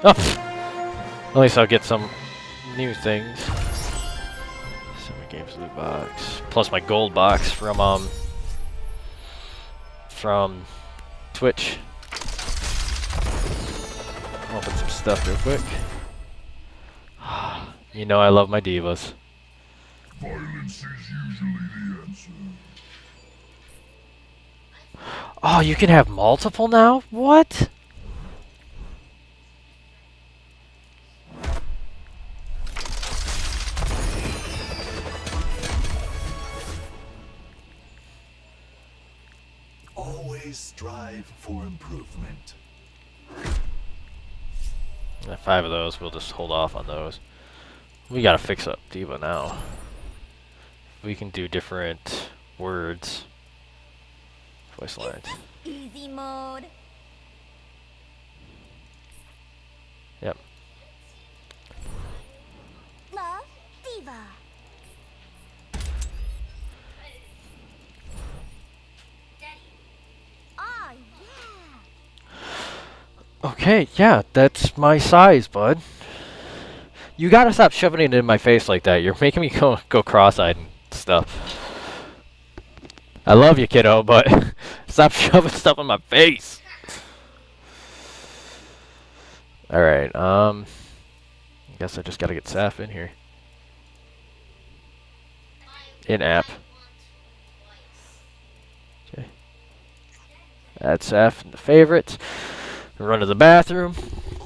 Oh, at least I'll get some new things. Summer Games loot box, plus my gold box from Twitch. I'll open some stuff real quick. You know I love my divas. Violence is usually the answer. Oh, you can have multiple now? What? Always strive for improvement. 5 of those, we'll just hold off on those. We gotta fix up Diva now. We can do different words. Voice lines. Easy mode. Yep. Love Diva. Oh yeah. Okay, yeah, that's my size, bud. You gotta stop shoving it in my face like that. You're making me go cross-eyed and stuff. I love you, kiddo, but stop shoving stuff in my face. Alright, I guess I just gotta get Saf in here. In-app. Okay. Add Saf in the favorites. Run to the bathroom.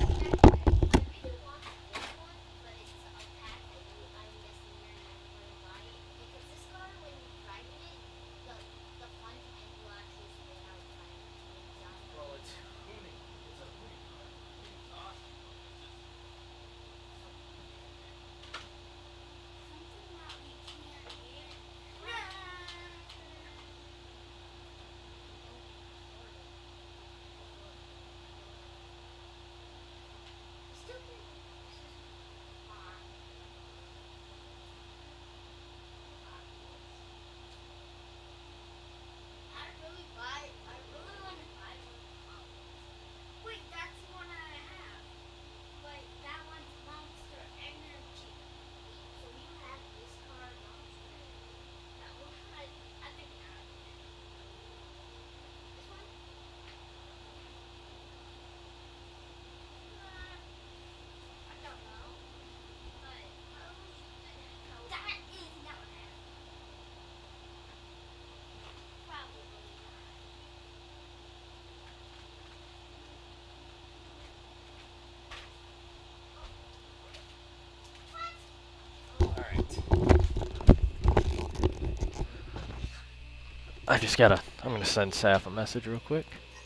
I'm gonna send Saf a message real quick.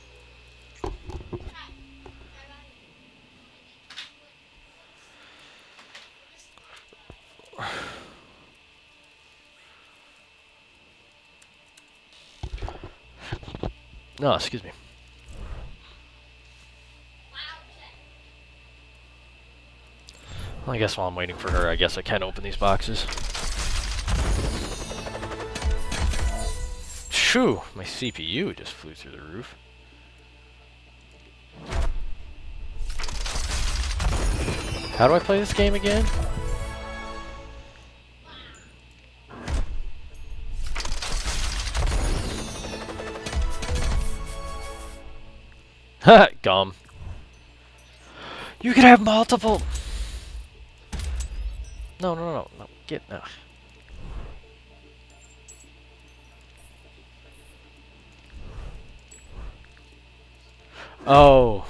No, excuse me. Well, I guess while I'm waiting for her, I guess I can open these boxes. Shoo! My CPU just flew through the roof. How do I play this game again? Ha! Gum. You can have multiple. No, no, no, no. Get no. Oh.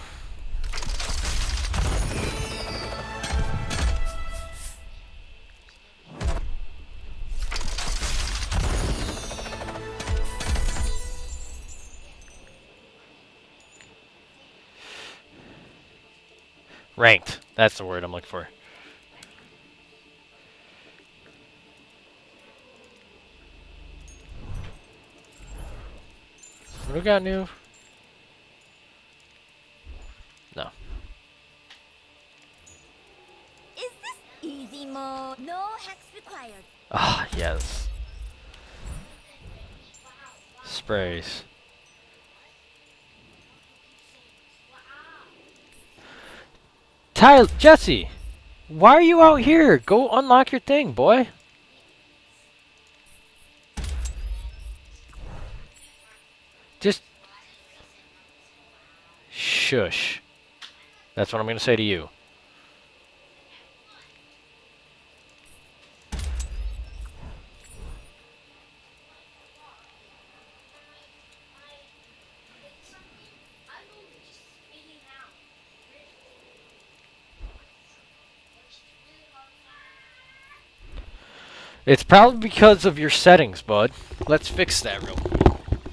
Ranked. That's the word I'm looking for. What do we got new? No. Is this easy mode? No hacks required. Ah, yes. Sprays. Tyler, Jesse, why are you out here? Go unlock your thing, boy. Just shush. That's what I'm gonna say to you. It's probably because of your settings, bud. Let's fix that real quick.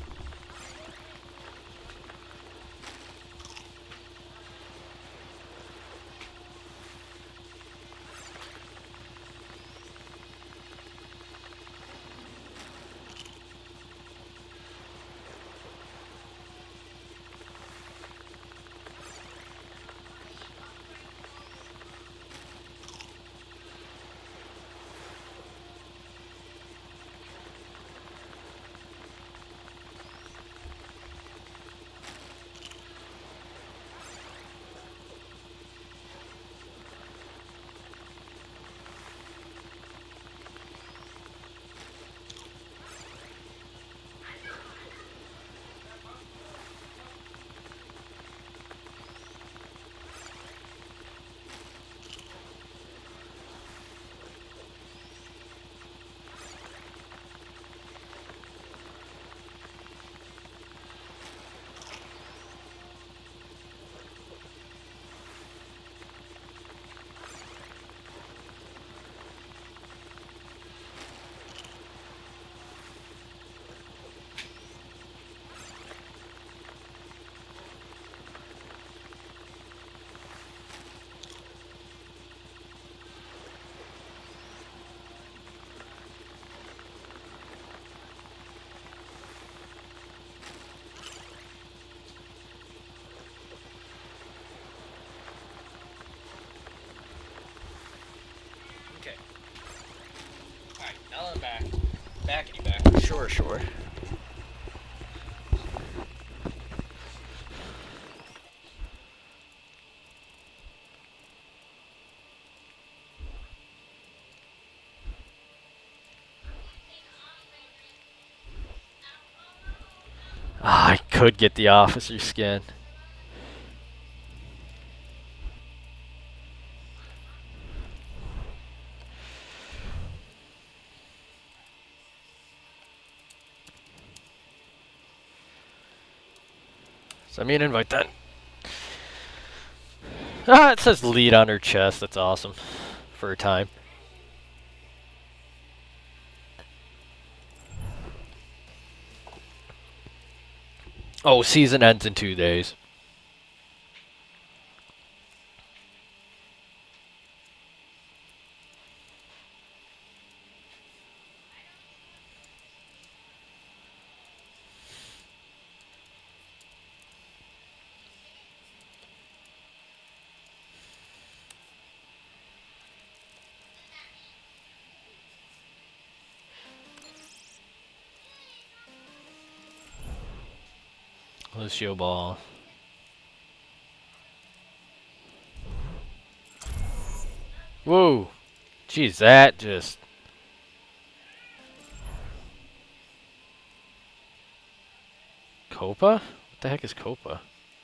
Okay. Alright, now I'm back. Backity back. Sure, sure. Ah, I could get the officer skin. Send me an invite then. Ah, it says lead on her chest. That's awesome. For a time. Oh, season ends in 2 days. Lucio Ball. Whoa. Jeez, that just... Copa? What the heck is Copa?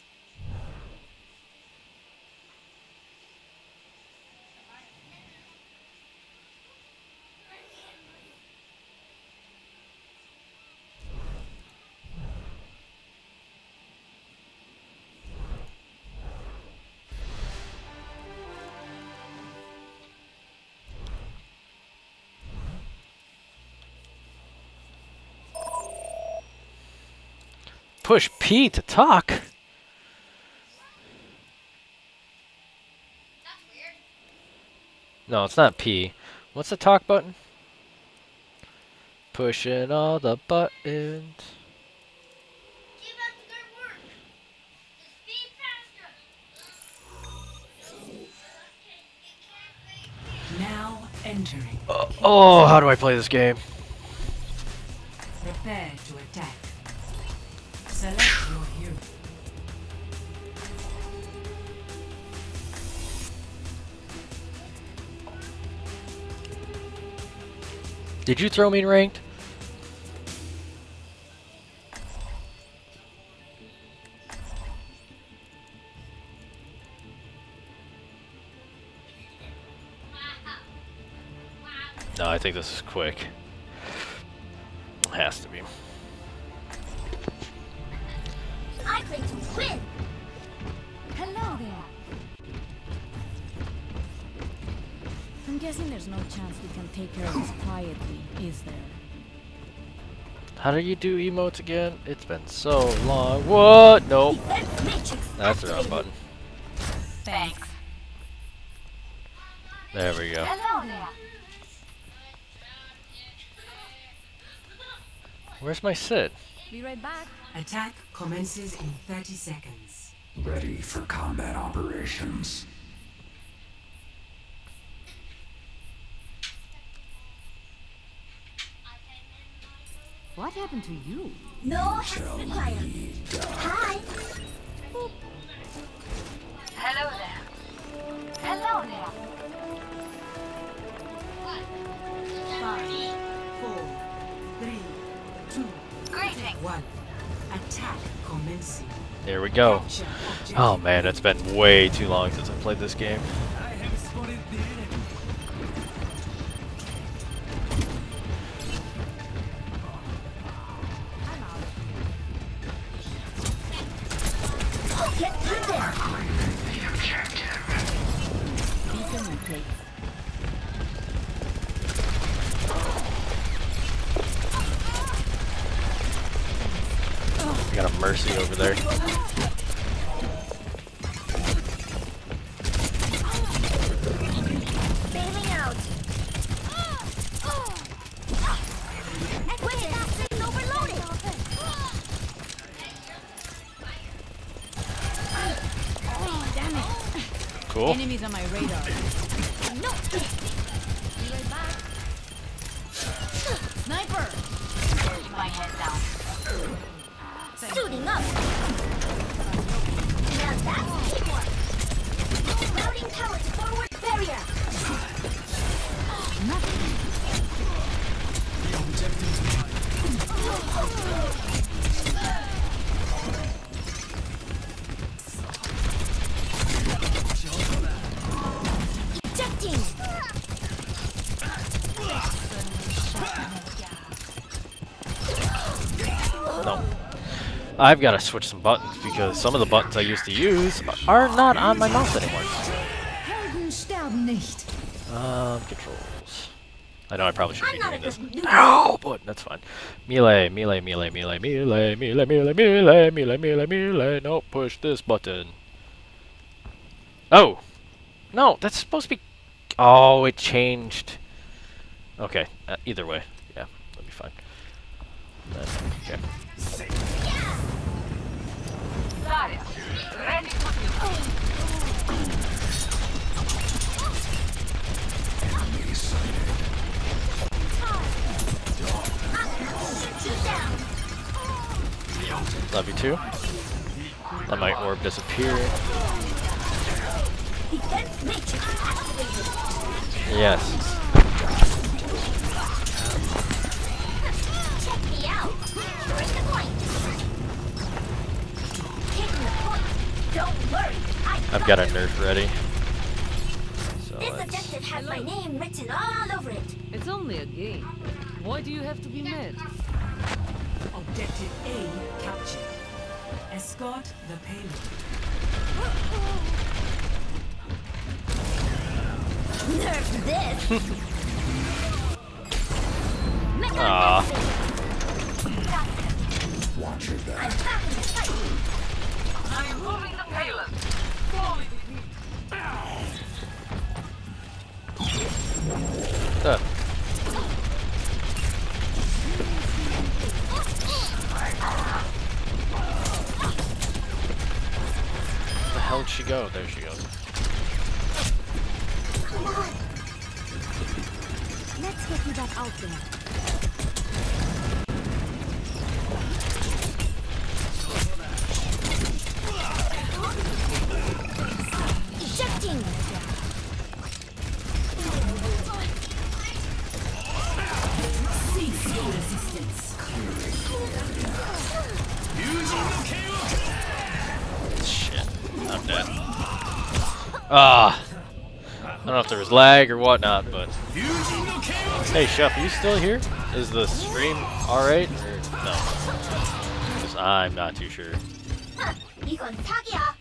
Push P to talk? That's weird. No, it's not P. What's the talk button? Pushing all the buttons. Keep up the good work. Just be faster. Now entering. Oh, how do I play this game? Prepare to attack. Select your hero. Did you throw me in ranked? No, I think this is quick. Has to be. I play to win. Hello there. I'm guessing there's no chance we can take care of this quietly, is there? How do you do emotes again? It's been so long. What? Nope. Defense matrix. That's the wrong activated. button. Thanks. There we go. Hello there. Where's my Sid? Be right back. Attack commences in 30 seconds. Ready for combat operations. What happened to you? No help required. Hi. Hello there. Hello there. 5, 4, 3, 2, Greetings. 1. Attack commencing. There we go. Capture objective. Oh man, it's been way too long since I played this game. I have spotted the enemy. Get through this. Beacon in place. I got a Mercy over there. Bailing out. Wait, that thing's overloaded. Oh, damn it. Cool. Enemies on my radar. No. Be right back. Sniper! Keep my head down. Suiting up. Now that's teamwork. Routing power to forward barrier. Ejecting. No. I've got to switch some buttons because some of the buttons I used to use are not on my mouse anymore. Helden sterben nicht. Controls. I know I probably shouldn't I'm be not a doing this. good noob. No, but that's fine. Melee, melee, melee, melee, melee, melee, melee, melee, melee, melee, melee. No, push this button. Oh! No, that's supposed to be... Oh, it changed. Okay, either way. Yeah, that'll be fine. Okay. Shoot you down. Love you too. Let my orb disappear. Defense matrix activated. Yes. Check me out. Bring the point. Taking the point. Don't worry. I've got a nerf ready. So This let's... objective has my name written all over it. It's only a game. Why do you have to be mad? Objective A captured. Escort the payload. Nerf this. Mega Aw. activated. Got it. Watch your I'm back. back in the fight. I'm moving the payload. Uh, where the hell did she go? There she goes. Come on. Let's get you back out there. Ejecting. I'm dead. Ah. I don't know if there was lag or whatnot, but... Hey, Chef, are you still here? Is the stream alright? Or no? Because I'm not too sure. 이건 사기야.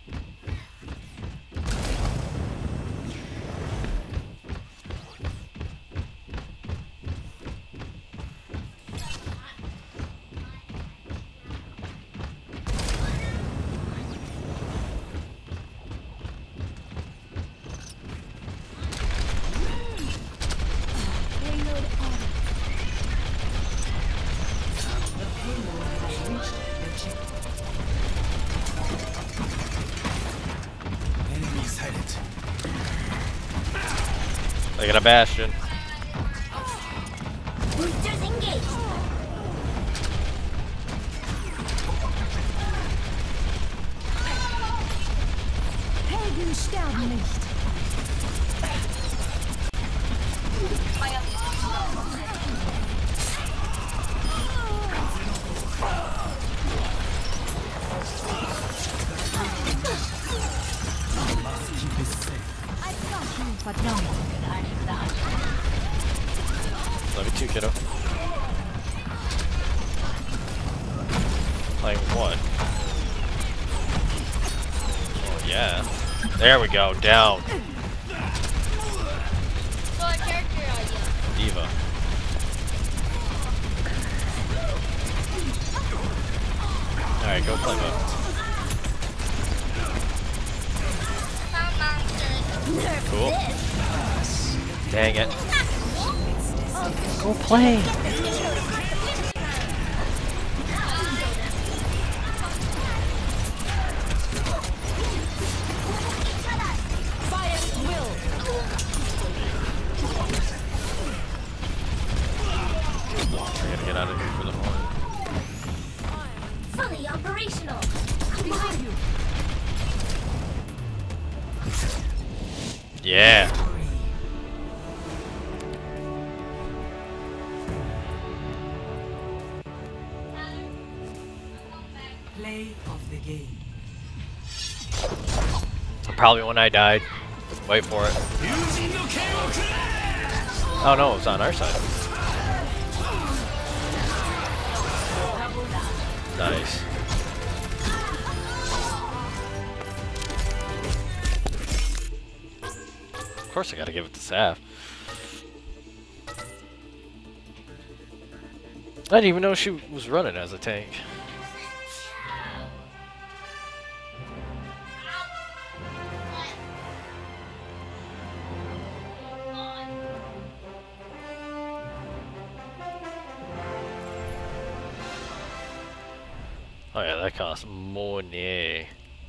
I got a Bastion. Boosters engaged. Helden sterben nicht. I've got you, Patron. Love you too, kiddo. Playing what? Oh, yeah. There we go, down. So a character idea. Diva. Alright, go play mode. Found monsters. Cool. This. Dang it. Go play. I gotta get out of here for the horn. Fully operational. Yeah. Play of the game. Probably when I died. Wait for it. Oh no, it's on our side. Nice. Of course I gotta give it to Saf. I didn't even know she was running as a tank. Oh yeah, that costs money.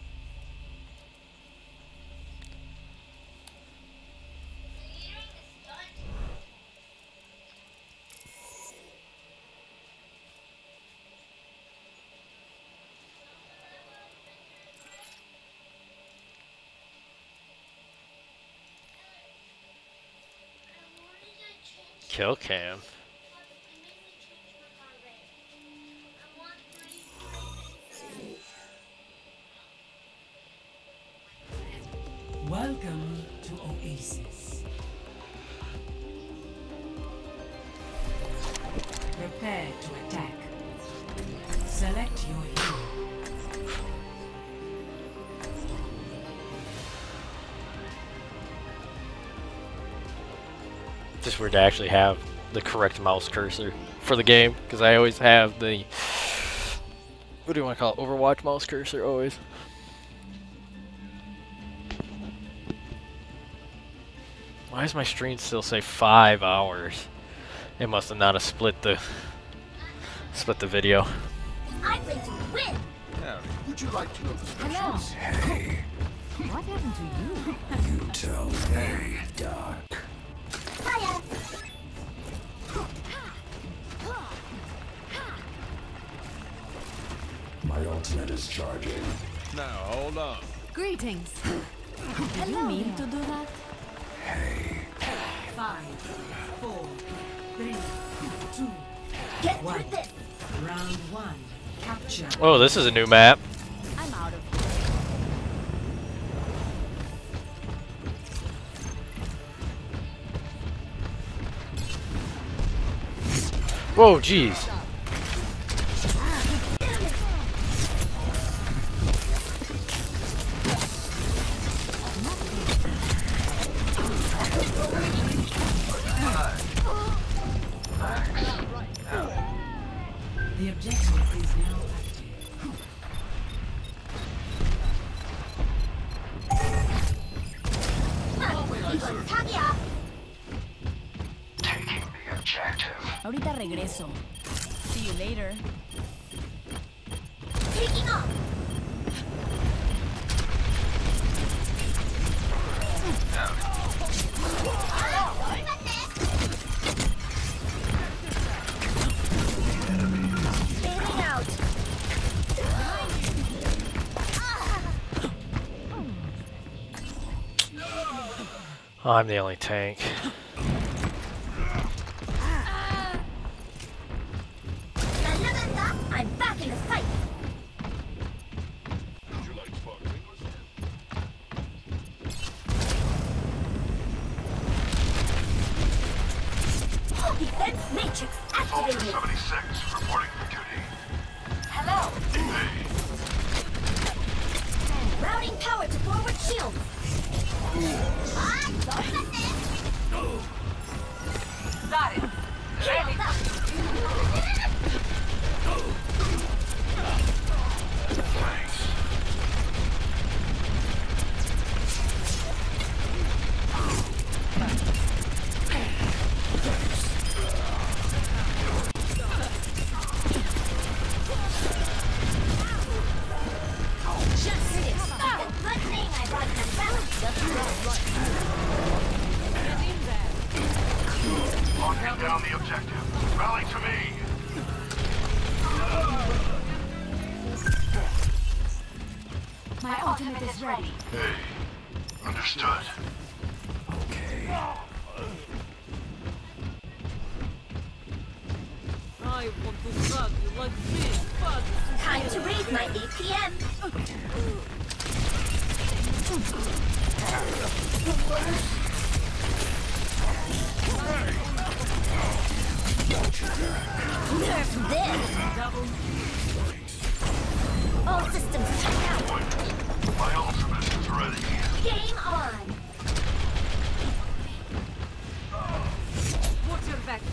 Kill cam. Welcome to Oasis. Prepare to attack. Select your hero. Just weird to actually have the correct mouse cursor for the game, because I always have the, what do you want to call it, Overwatch mouse cursor always. Why does my stream still say 5 hours? It must have not have split the video. I play to win. Would you like to know the Hello. specials? Hey, What happened to you? you tell me, Doc. Fire. My ultimate is charging. Now, hold on. Greetings. Did you mean to do that? Hey, 5, 4, 3, 2, Get One. through this. round 1. Capture. Oh, this is a new map. I'm out of Whoa, jeez. The objective is now active. 이건 사기야. Taking the objective. Ahorita regreso. See you later. Taking off. Bailing out. I'm the only tank. 날라간다. I'm back in the fight. Would you like sparkling or Defense matrix Vulcan activated. 76 reporting for duty. Hello. Hey, Routing power to forward shield. Got it. Shield up. Good thing I brought the balance. locking down the objective. Rally to me. My ultimate is ready. Hey, understood. I want to fuck you like big fuck. Time to raise my APM. Nerf this. All systems check out. My ultimate is ready. Game on. Watch your back.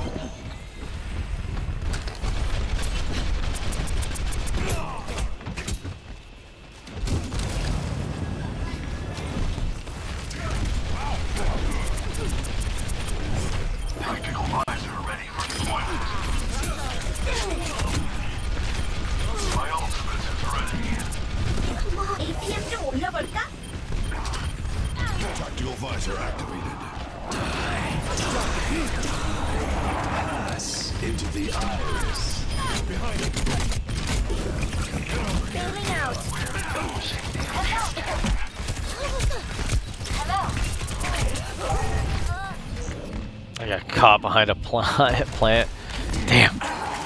Tactical visor ready for deployment. My ultimate is ready. APM 좀 올려볼까? Tactical visor activated. Into the iris. Bailing out. Hello. I got caught behind a plant. Damn.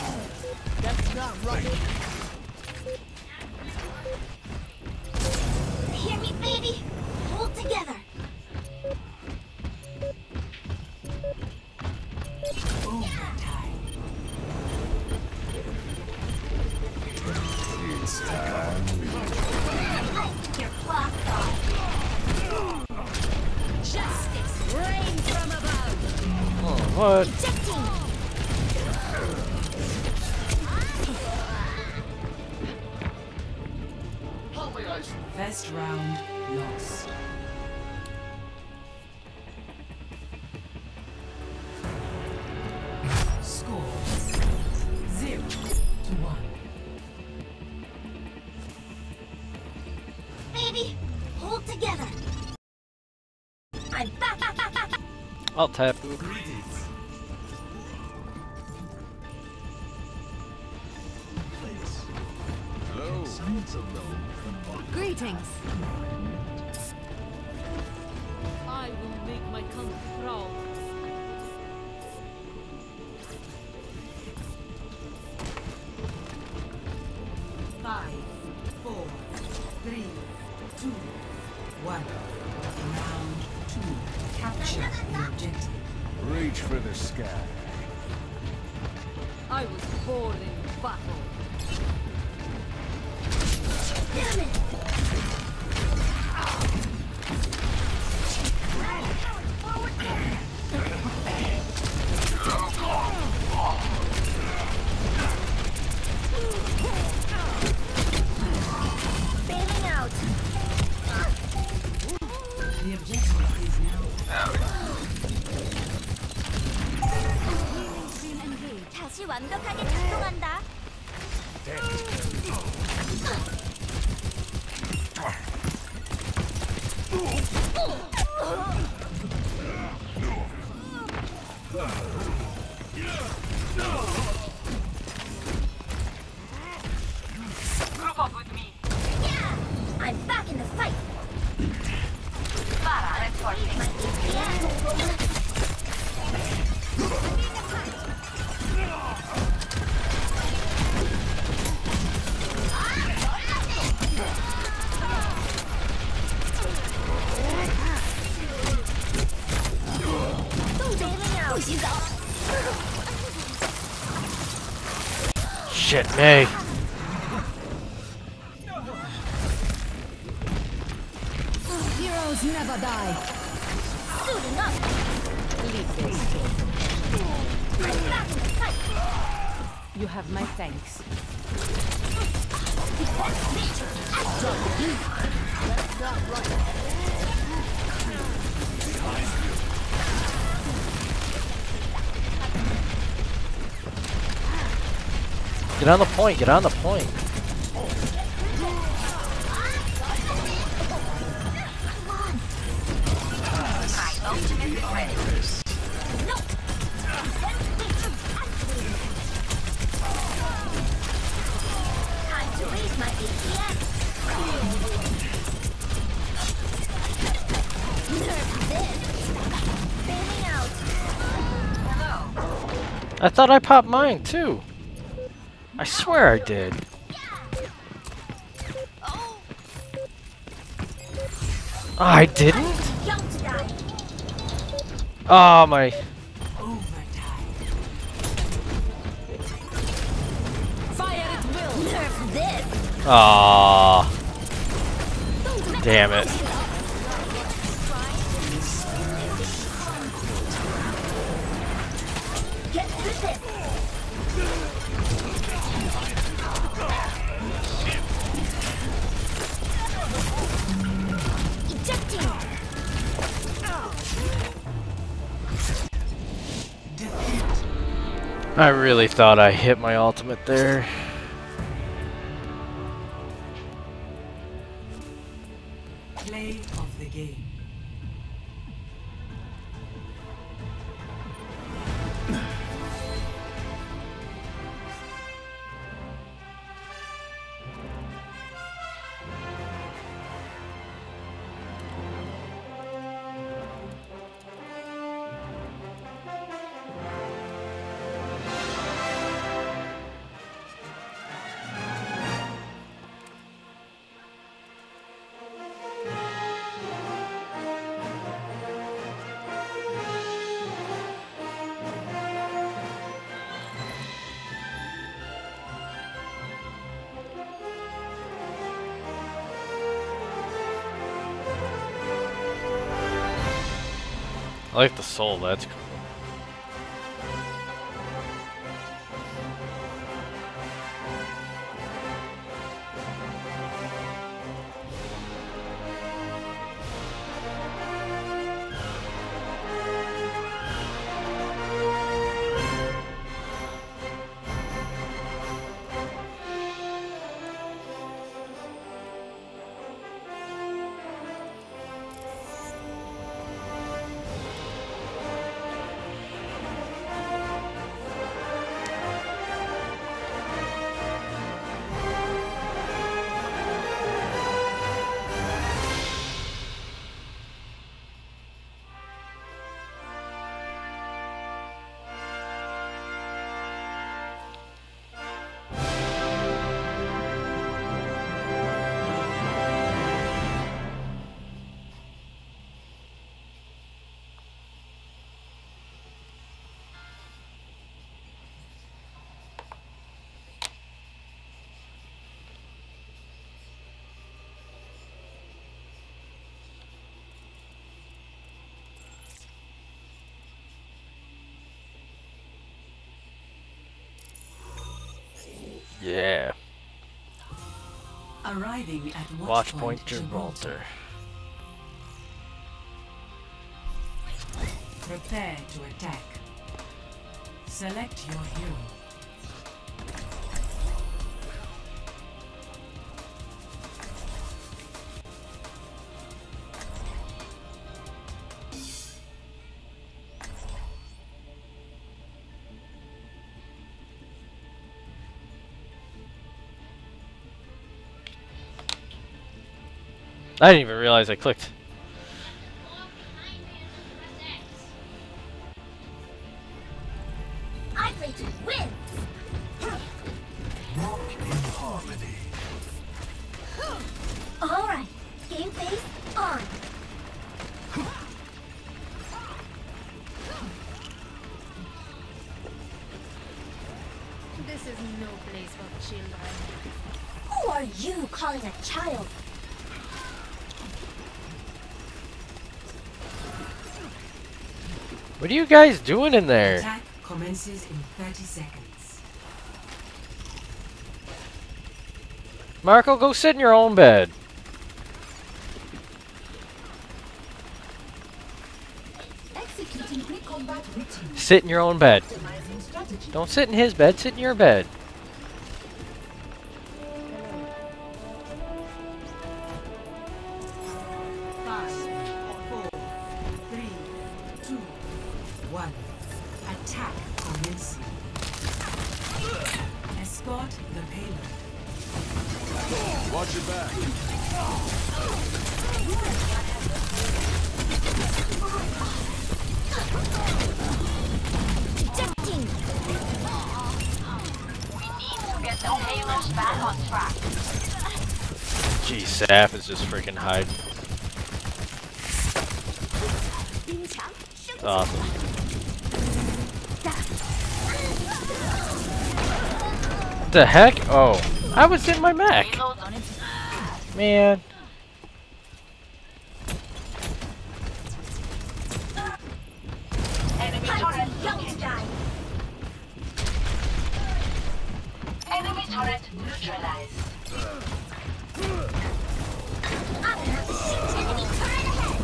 Hear me, baby? Hold together. Your clock's off. Justice reigns from above. Oh, what? Ejecting. First round lost. Score 0-1. Baby, hold together. I'm back. I'll tap. Greetings. I will make my country proud. Five, 4, 3, 2, 1. Round 2. Capture the objective. Reach for the sky. I was born in battle. Bailing out. The objective is now. 다시 완벽하게 작동한다. I'm back in the fight. Shit, me. Heroes never die. Suiting up. I'm back in the fight. You have my thanks. Get on the point, get on the point. Time to raise my ATM. Nerf this. Bailing out. I thought I popped mine too. I swear I did. Oh, I didn't? young to die. Oh my. Overtime. Fire at will. Nerf this. Aw. Damn it. Get through this. Ejecting. I really thought I hit my ultimate there. Play of the game. I like the soul, that's cool. Yeah. Arriving at Watch point Gibraltar. Prepare to attack. Select your hero. I didn't even realize I clicked. I play to win. Walk in harmony. All right, game face on. This is no place for children. Who are you calling a child? What are you guys doing in there? Attack commences in 30 seconds. Marco, go sit in your own bed. Executing pre-combat routine. Sit in your own bed. Optimizing strategy. Don't sit in his bed, sit in your bed. Five, 4, 3, 2, 1. Attack commencing. Escort the payload. Watch your back. Ejecting. Gee, Saf is just freaking hiding. Awesome. What the heck? Oh, I was in my mech. Man. I'm too young to die. Enemy turret neutralized. I'm gonna have to shoot enemy turret ahead.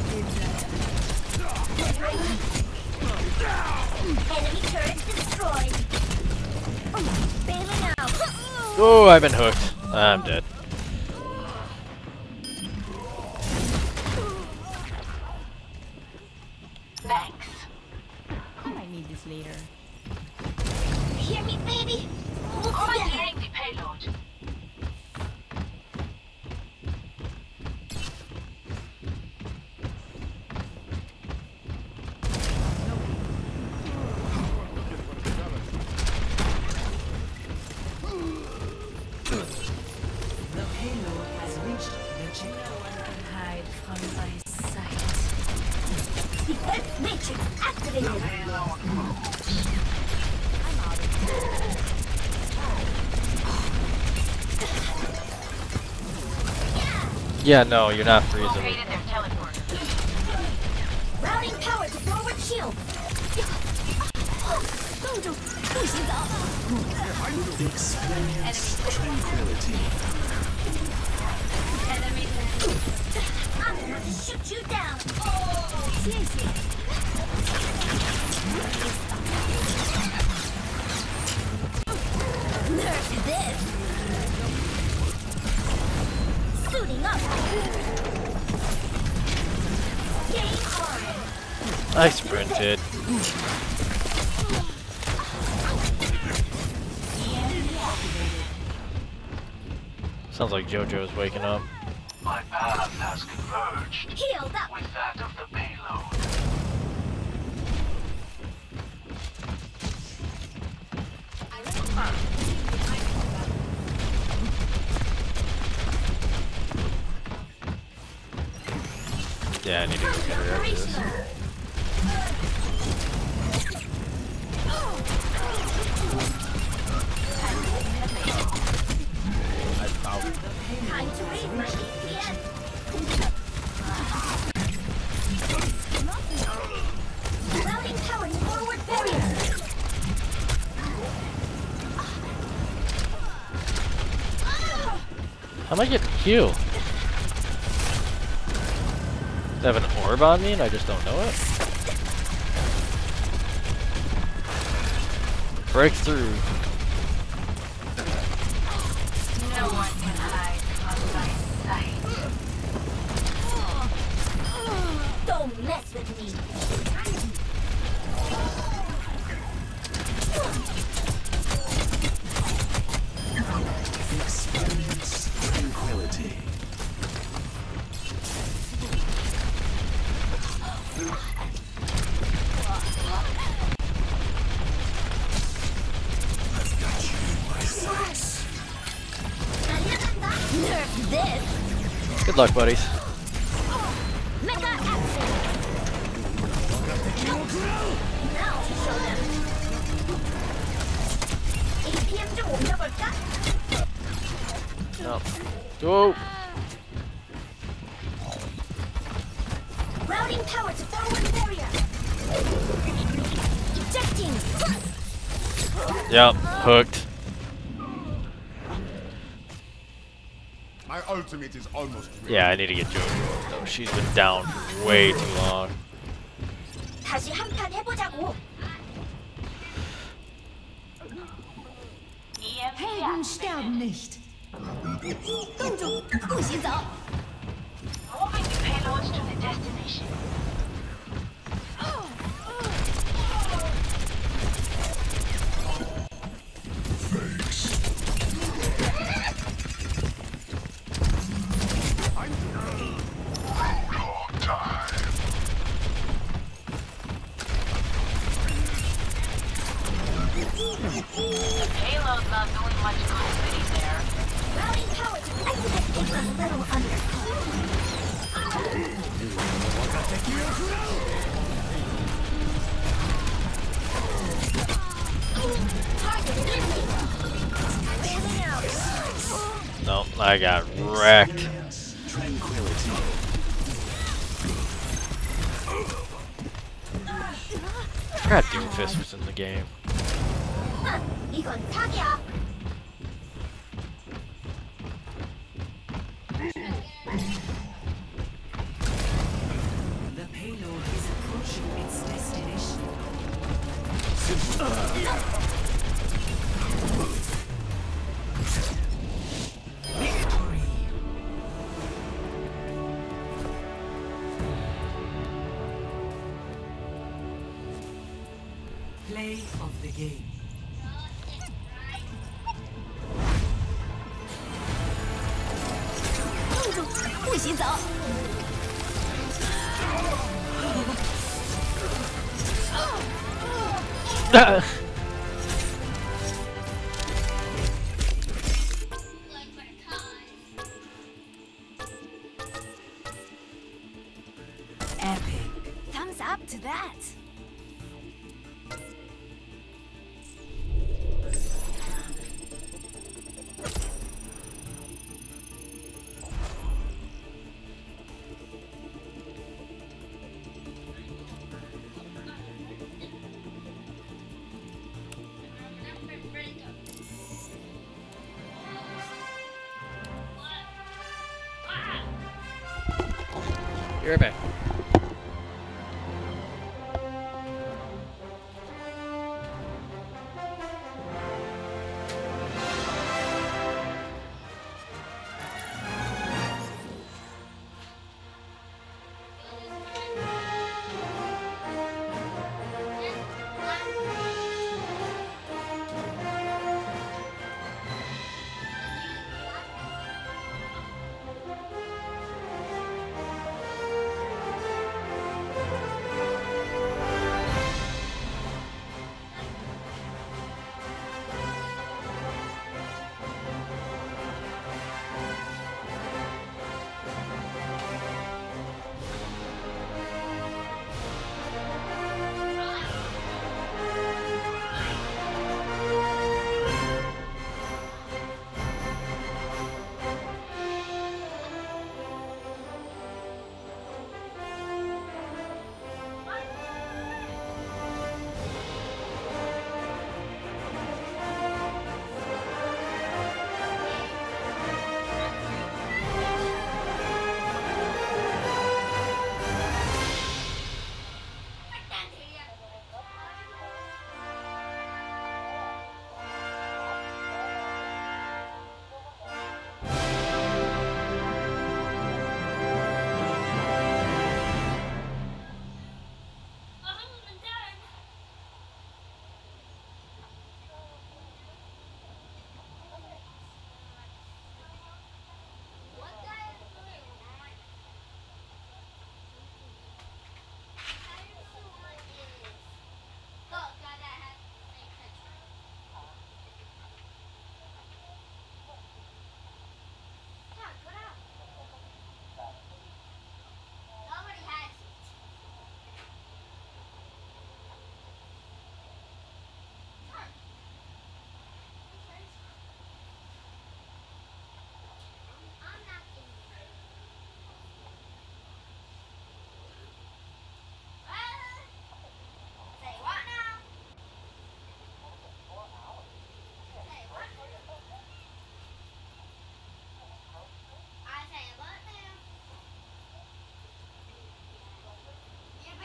Enemy turret destroyed. Bailing out. Oh, I've been hooked. I'm dead. Thanks. I might need this later. Hear me, baby? Hold together. Commandeering the payload. The payload has reached the checkpoint. Hide from my sight. Defense matrix activated. Yeah, no, you're not freezing me. Located their teleport. Routing power to forward shield. I'm gonna have to shoot you down. Nerf this. Suiting up. Game on. I sprinted. Sounds like JoJo's waking up. My path has converged Healed up. with that of the payload. Yeah, I need to go get her after this. Time to raise my DPS. Routing power to forward barrier. How am I getting healed? Does it have an orb on me and I just don't know it? Breakthrough. No one can hide from my sight. Don't mess with me. Experience tranquility. I've got you in my sights. Nerf this. Good luck, buddies. Mecha action. Now show them. APM 좀 옮겨볼까? No. Whoa. Routing power to forward barrier. Ejecting. Yep. Hooked. My ultimate is almost ready. Yeah, I need to get JoJo. though. She's been down for way too long. 다시 한판 해보자고. EMP Helden sterben nicht. 公主，不许走。 moving the payload to the destination. The payload's not doing much good sitting there. Routing power to activate is a little under. Target eliminated. Standing out. No, I got wrecked. Experience tranquility. I forgot Doomfist was in the game. 이건 사기야. The payload is approaching its destination. Victory. Play of the game. Epic. Thumbs up to that. Be right back.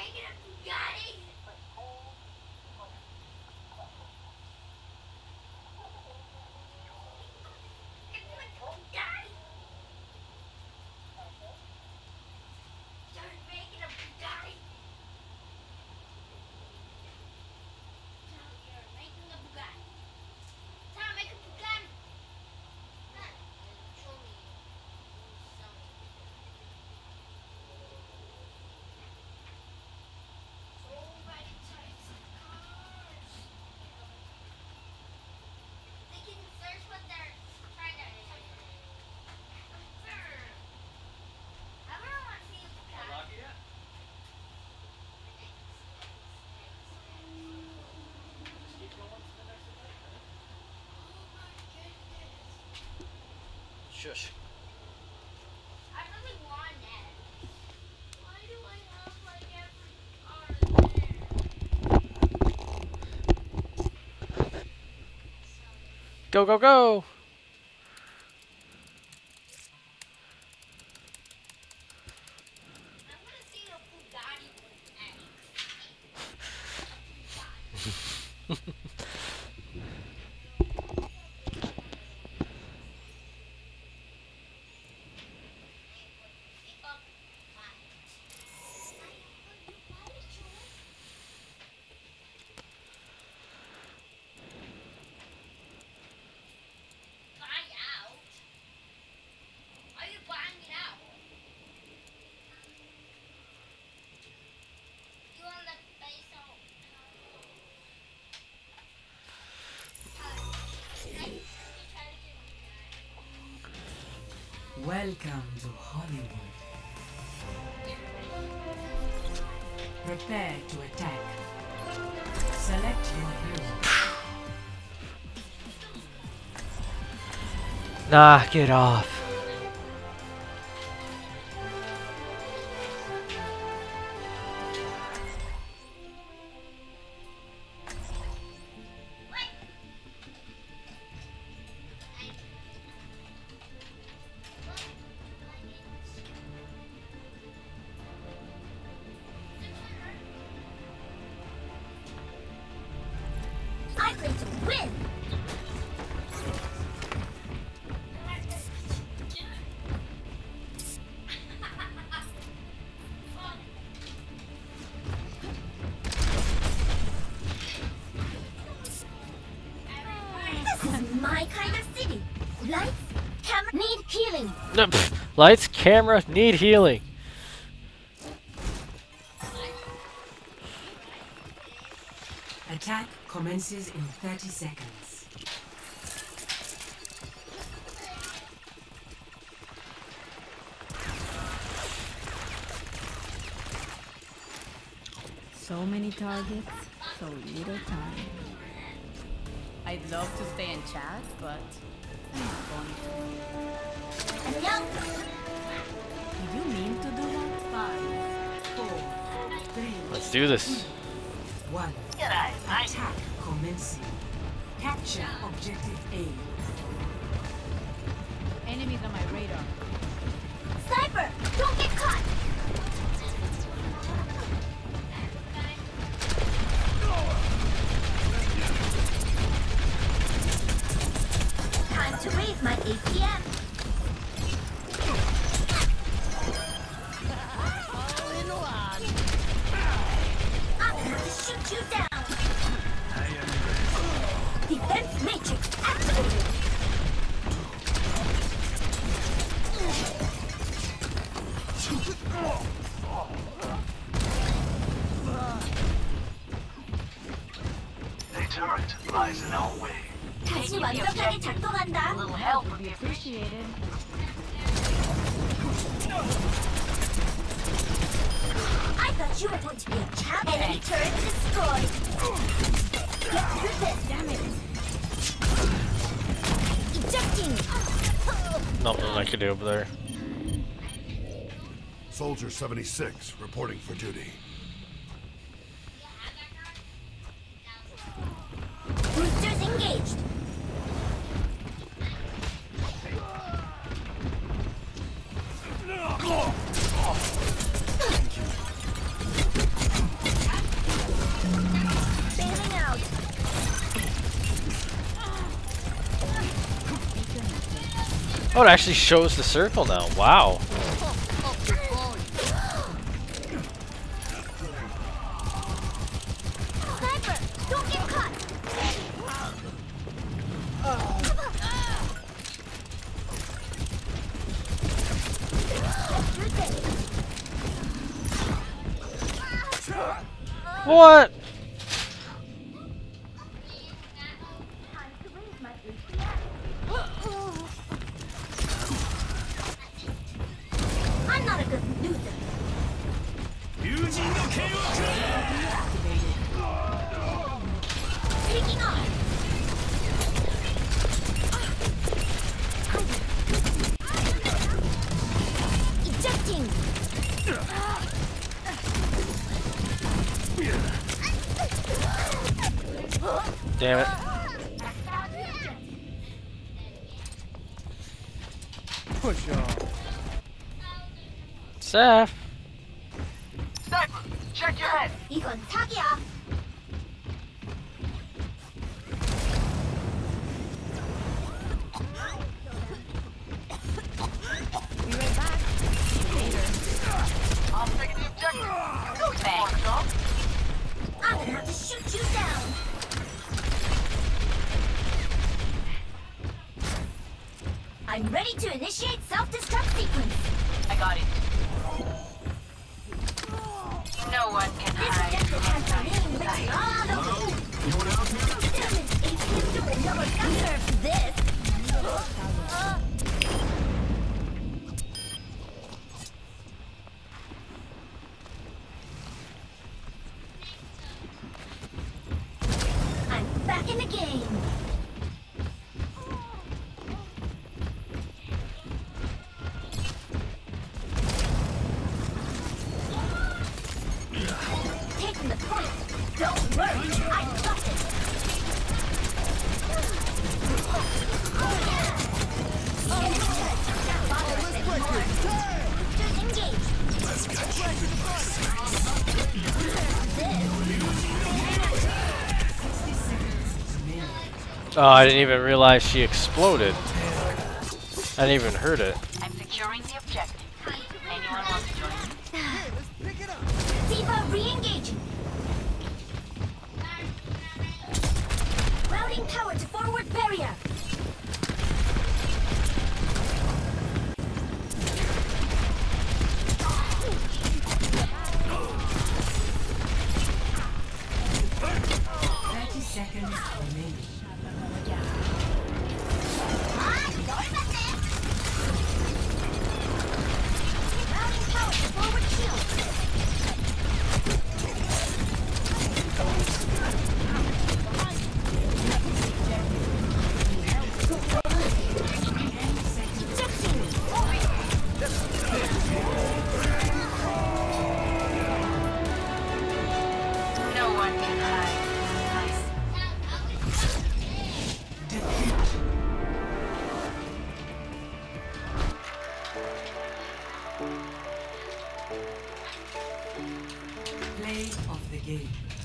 making a Bugatti? It's like a Bugatti. Start making a Bugatti. Now you're making a Bugatti. Now make a Bugatti. Now, show me something. So many types of cars. They can search what they're trying to type. I really want to see a Bugatti. Shush. I really want it. Why do I have like every car there? Go, go, go! I'm gonna see a Bugatti with X. Buy out? Are you buying it out? You want to buy some? Welcome to Hollywood. Prepare to attack. Select your hero. Knock it off. I'm going to win! This is my kind of city. Lights, camera, need healing. Lights, camera, need healing. Attack commences in 30 seconds. So many targets, so little time. I'd love to stay and chat, but I'm not going to. No! Did you mean to do that? 5, 4, 3. Let's do this. 1. Attack commencing. Capture objective A. Enemies on my radar. Sniper! Don't get caught! Time to raise my APM. I'm going to shoot you down. Defense matrix activated. The turret lies in our way. 다시 완벽하게 작동한다. A little help would Be be appreciated. appreciated. I thought you were going to be a champ. Enemy turret destroyed. Get through this. Damn it. Ejecting. Nothing I can do over there. Soldier 76 reporting for duty. Boosters engaged. Oh, it actually shows the circle now. Wow. Sniper, don't get caught. What? I'm not a good loser. Taking off. Ejecting. Damn it. Push off. Seth. Sniper, check your head. 이건 사기야. I'll take the objective. You know you want some. I'm gonna have to shoot you down. I'm ready to initiate self-destruct sequence. I got it. No one can This hide objective from has been my named sight. all over. This. I'm back in the game. Taking the point. Don't worry, I got it. Oh, I didn't even realize she exploded. I didn't even heard it. I'm securing the objective. Anyone want to join me? Diva re-engaging. Routing power to forward barrier. Routing power to forward shield. No one can hide from my sight. Play of the game.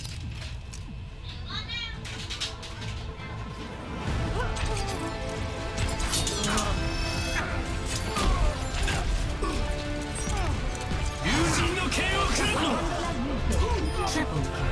Triple kill.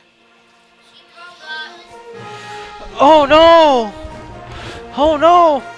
Oh no! Oh no!